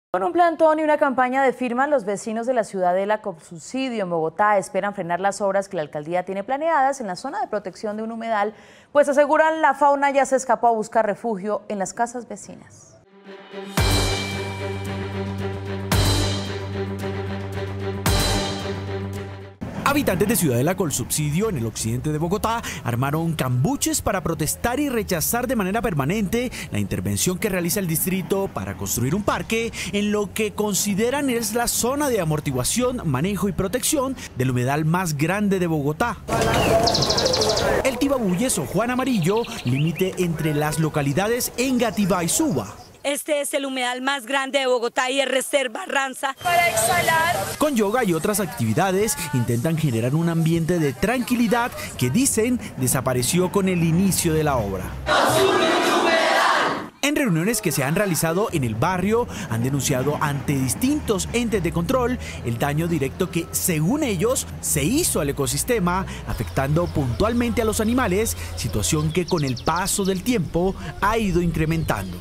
Con un plantón y una campaña de firmas, los vecinos de la Ciudadela con subsidio en Bogotá esperan frenar las obras que la alcaldía tiene planeadas en la zona de protección de un humedal, pues aseguran la fauna ya se escapó a buscar refugio en las casas vecinas. Habitantes de Ciudadela con subsidio en el occidente de Bogotá armaron cambuches para protestar y rechazar de manera permanente la intervención que realiza el distrito para construir un parque en lo que consideran es la zona de amortiguación, manejo y protección del humedal más grande de Bogotá. El Tibabuyes o Juan Amarillo, límite entre las localidades Engativá y Suba. Este es el humedal más grande de Bogotá y es reserva Ranza para exhalar. Con yoga y otras actividades intentan generar un ambiente de tranquilidad que dicen desapareció con el inicio de la obra. En reuniones que se han realizado en el barrio, han denunciado ante distintos entes de control el daño directo que, según ellos, se hizo al ecosistema, afectando puntualmente a los animales, situación que con el paso del tiempo ha ido incrementando.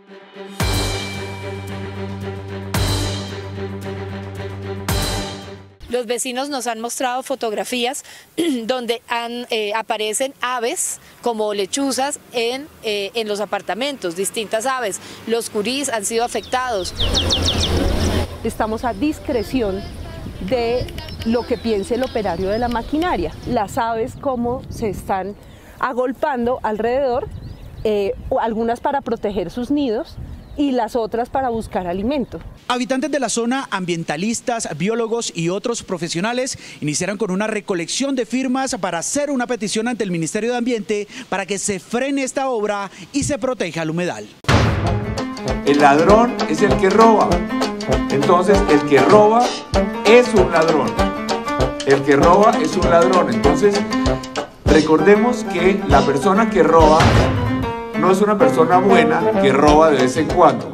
Los vecinos nos han mostrado fotografías donde aparecen aves como lechuzas en los apartamentos, distintas aves. Los curís han sido afectados. Estamos a discreción de lo que piense el operario de la maquinaria. Las aves cómo se están agolpando alrededor, algunas para proteger sus nidos y las otras para buscar alimento. Habitantes de la zona, ambientalistas, biólogos y otros profesionales iniciaron con una recolección de firmas para hacer una petición ante el Ministerio de Ambiente para que se frene esta obra y se proteja el humedal. El ladrón es el que roba, entonces el que roba es un ladrón. El que roba es un ladrón, entonces recordemos que la persona que roba no es una persona buena que roba de vez en cuando.